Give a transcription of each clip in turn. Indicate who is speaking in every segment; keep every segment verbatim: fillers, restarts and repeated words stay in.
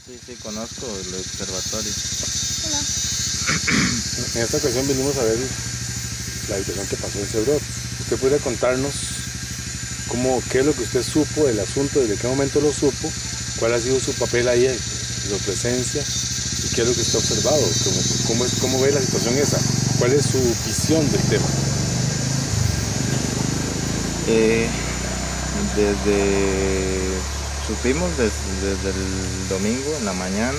Speaker 1: Sí, sí, conozco el observatorio.
Speaker 2: Hola.
Speaker 3: En esta ocasión vinimos a ver la habitación que pasó en Cebrot. ¿Usted podría contarnos cómo, qué es lo que usted supo del asunto, desde qué momento lo supo, cuál ha sido su papel ahí, su presencia, y qué es lo que usted ha observado, cómo, cómo, es, cómo ve la situación esa, cuál es su visión del tema?
Speaker 1: Eh, desde, supimos desde, desde el domingo en la mañana,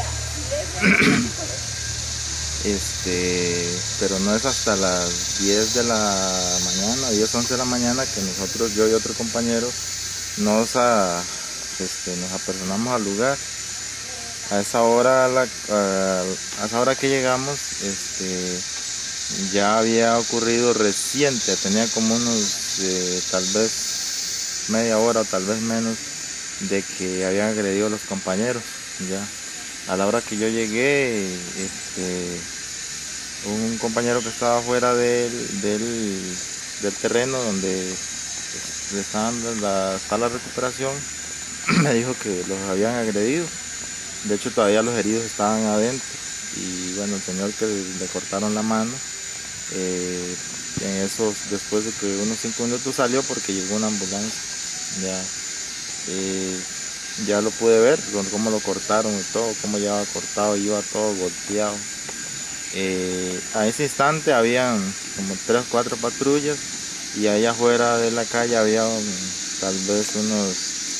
Speaker 1: este, pero no es hasta las diez de la mañana, diez, once de la mañana que nosotros, yo y otro compañero, nos, a, este, nos apersonamos al lugar. A esa hora, la, a, a esa hora que llegamos, este, ya había ocurrido reciente, tenía como unos, eh, tal vez media hora o tal vez menos, de que habían agredido a los compañeros. Ya a la hora que yo llegué, este, un compañero que estaba fuera del, del, del terreno donde este, estaban la sala de recuperación, me dijo que los habían agredido. De hecho, todavía los heridos estaban adentro. Y bueno, el señor que le cortaron la mano, eh, en esos, después de que unos cinco minutos salió porque llegó una ambulancia. Ya, eh, ya lo pude ver, cómo lo cortaron y todo, cómo llevaba cortado, iba todo golpeado. Eh, a ese instante habían como tres o cuatro patrullas y allá afuera de la calle había un, tal vez unos,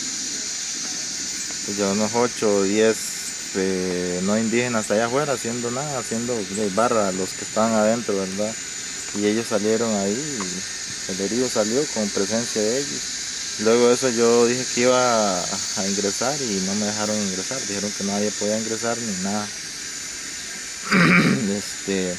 Speaker 1: pues ya unos ocho o diez eh, no indígenas allá afuera haciendo nada, haciendo barra a los que estaban adentro, ¿verdad? Y ellos salieron ahí y el herido salió con presencia de ellos. Luego de eso yo dije que iba a, a ingresar y no me dejaron ingresar, dijeron que nadie podía ingresar ni nada. este,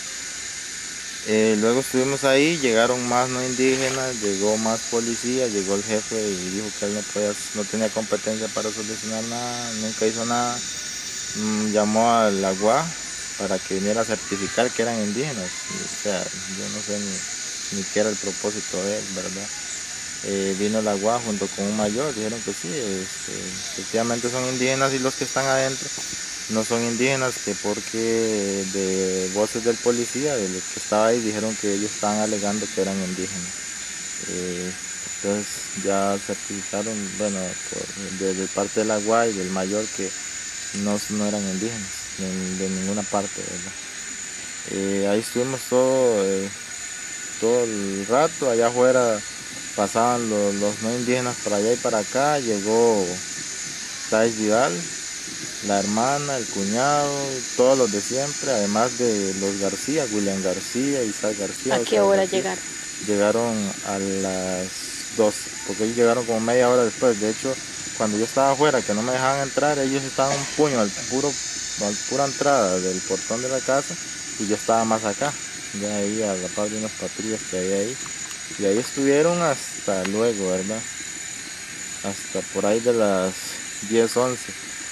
Speaker 1: eh, luego estuvimos ahí, llegaron más no indígenas, llegó más policía, llegó el jefe y dijo que él no, podía, no tenía competencia para solucionar nada, nunca hizo nada. Mm, llamó al agua para que viniera a certificar que eran indígenas. O sea, yo no sé ni, ni qué era el propósito de él, ¿verdad? Eh, vino el agua junto con un mayor, dijeron que sí, este, efectivamente son indígenas y los que están adentro no son indígenas, que porque de voces del policía, de los que estaba ahí, dijeron que ellos estaban alegando que eran indígenas. Eh, entonces ya certificaron, bueno, por, desde parte del agua y del mayor que no, no eran indígenas de, de ninguna parte, ¿verdad? Eh, ahí estuvimos todo, eh, todo el rato, allá afuera pasaban los, los no indígenas para allá y para acá, llegó Thais Vidal, la hermana, el cuñado, todos los de siempre, además de los García, William García, Isaac García.
Speaker 2: ¿A qué hora llegaron?
Speaker 1: Llegaron a las doce, porque ellos llegaron como media hora después. De hecho, cuando yo estaba afuera, que no me dejaban entrar, ellos estaban un puño al puro, al pura entrada del portón de la casa y yo estaba más acá, ya ahí a la par de unas patrullas que había ahí. Y ahí estuvieron hasta luego, ¿verdad? Hasta por ahí de las diez, once.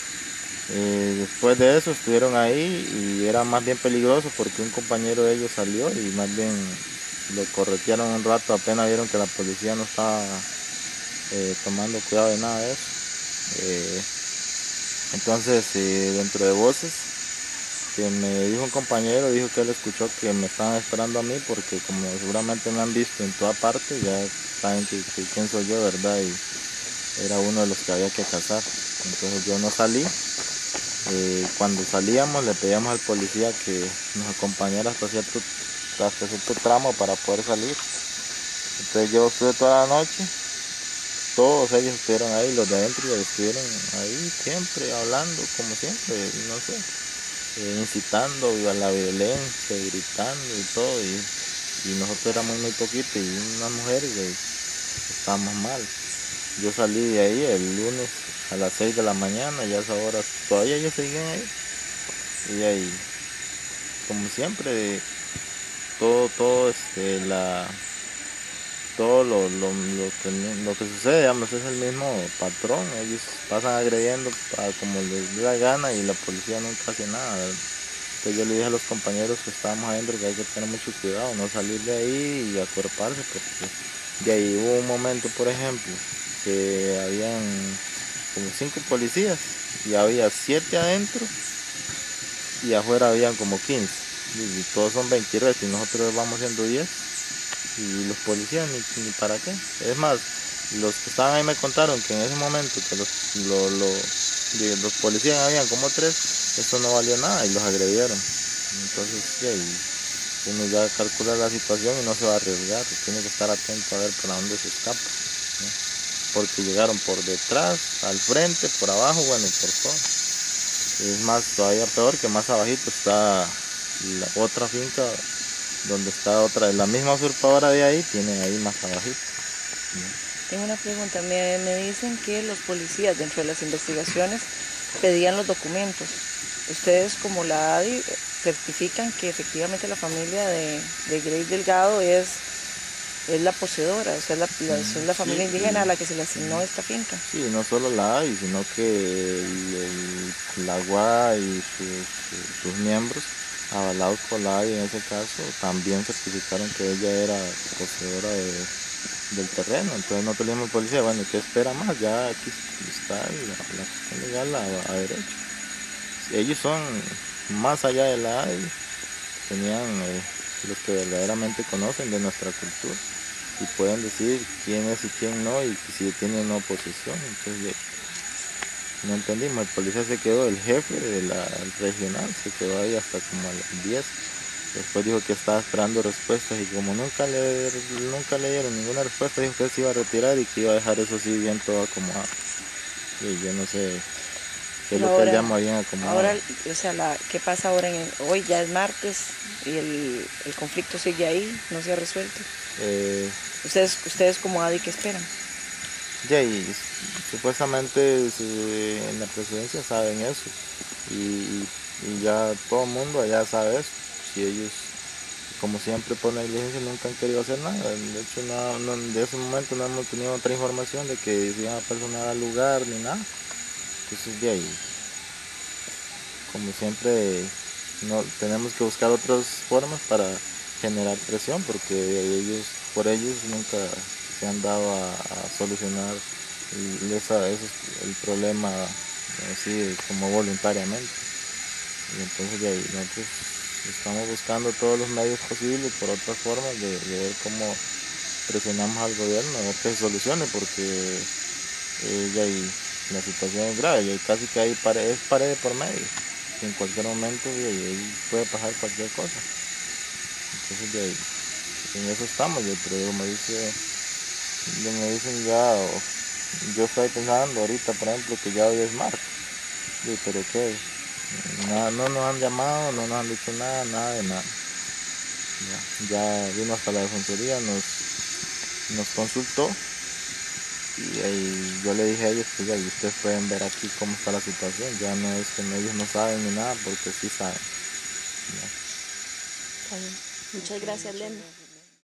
Speaker 1: Eh, después de eso estuvieron ahí y era más bien peligroso porque un compañero de ellos salió y más bien lo corretearon un rato, apenas vieron que la policía no estaba eh, tomando cuidado de nada de eso. Eh, entonces, eh, dentro de voces, que me dijo un compañero, dijo que él escuchó que me estaban esperando a mí porque como seguramente me han visto en toda parte, ya saben que, que quién soy yo, ¿verdad? Y era uno de los que había que cazar. Entonces yo no salí. Eh, cuando salíamos le pedíamos al policía que nos acompañara hasta cierto, hasta cierto tramo para poder salir. Entonces yo estuve toda la noche, todos ellos estuvieron ahí, los de adentro estuvieron ahí siempre hablando, como siempre, no sé, eh, incitando a la violencia, gritando y todo, y, y nosotros éramos muy poquitos y unas mujeres y estábamos mal. Yo salí de ahí el lunes a las seis de la mañana y a esas horas todavía ellos seguían ahí. Y ahí, como siempre, todo, todo, este, la, todo lo, lo, lo, que, lo que sucede, digamos, es el mismo patrón. Ellos pasan agrediendo a como les dé la gana y la policía nunca hace nada, ¿verdad? Entonces yo le dije a los compañeros que estábamos adentro que hay que tener mucho cuidado, no salir de ahí y acuerparse, porque de ahí hubo un momento, por ejemplo, que habían como cinco policías y había siete adentro y afuera habían como quince y todos son veinte retos y nosotros vamos siendo diez y los policías ni, ni para qué. Es más, los que estaban ahí me contaron que en ese momento que los, lo, lo, los policías habían como tres, esto no valió nada y los agredieron. Entonces sí, uno ya calcula la situación y no se va a arriesgar, tiene que estar atento a ver por dónde se escapa, ¿no? Porque llegaron por detrás, al frente, por abajo, bueno, por todo. Es más, todavía peor que más abajito está la otra finca donde está otra, la misma usurpadora de ahí, tiene ahí más abajito, ¿no?
Speaker 2: Tengo una pregunta, me, me dicen que los policías dentro de las investigaciones pedían los documentos. Ustedes como la A D I certifican que efectivamente la familia de, de Grace Delgado es, es la poseedora, o sea, es la, la, es la familia
Speaker 1: sí,
Speaker 2: indígena
Speaker 1: sí.
Speaker 2: a la que se le asignó esta finca.
Speaker 1: Sí, no solo la A D I, sino que el, el, la U A y sus, sus miembros, avalados por la A D I en ese caso, también certificaron que ella era poseedora de, del terreno. Entonces no teníamos policía, bueno, ¿qué espera más? Ya aquí está la, la cuestión legal a, a derecho. Ellos son más allá de la A D I, tenían eh, los que verdaderamente conocen de nuestra cultura y pueden decir quién es y quién no y si tienen una oposición. Entonces no entendimos, el policía se quedó, el jefe de la regional se quedó ahí hasta como a las diez. Después dijo que estaba esperando respuestas y como nunca le, nunca le dieron ninguna respuesta, dijo que se iba a retirar y que iba a dejar eso así bien todo acomodado. Y yo no sé qué es lo que él llama bien acomodado.
Speaker 2: Ahora, o sea, la, ¿qué pasa ahora? En el, hoy ya es martes y el, el conflicto sigue ahí, no se ha resuelto.
Speaker 1: Eh,
Speaker 2: ustedes, ustedes como A D I, ¿qué esperan?
Speaker 1: Ya, y supuestamente se, en la presidencia saben eso y, y ya todo el mundo allá sabe eso. Si ellos, como siempre por negligencia, nunca han querido hacer nada. De hecho, no, no, de ese momento no hemos tenido otra información de que se iban a personar al lugar ni nada. Entonces, de ahí, como siempre, no, tenemos que buscar otras formas para generar presión porque ellos, por ellos nunca se han dado a, a solucionar el, esa, ese, el problema así como voluntariamente. Y entonces de ahí nosotros estamos buscando todos los medios posibles por otras formas de, de ver cómo presionamos al gobierno a ver que se solucione porque eh, de ahí, la situación es grave y casi que hay pared, es pared por medio y en cualquier momento de ahí, ahí puede pasar cualquier cosa. Entonces de ahí, en eso estamos, pero me dice me dicen ya, yo estoy pensando ahorita por ejemplo que ya hoy es martes, sí, pero qué, nada, no nos han llamado, no nos han dicho nada, nada de nada. Ya, ya vino hasta la defensoría, nos, nos consultó y ahí yo le dije a ellos que ya, y ustedes pueden ver aquí cómo está la situación, ya no es que ellos no saben ni nada porque sí saben. Ya.
Speaker 2: Muchas gracias, Lenda.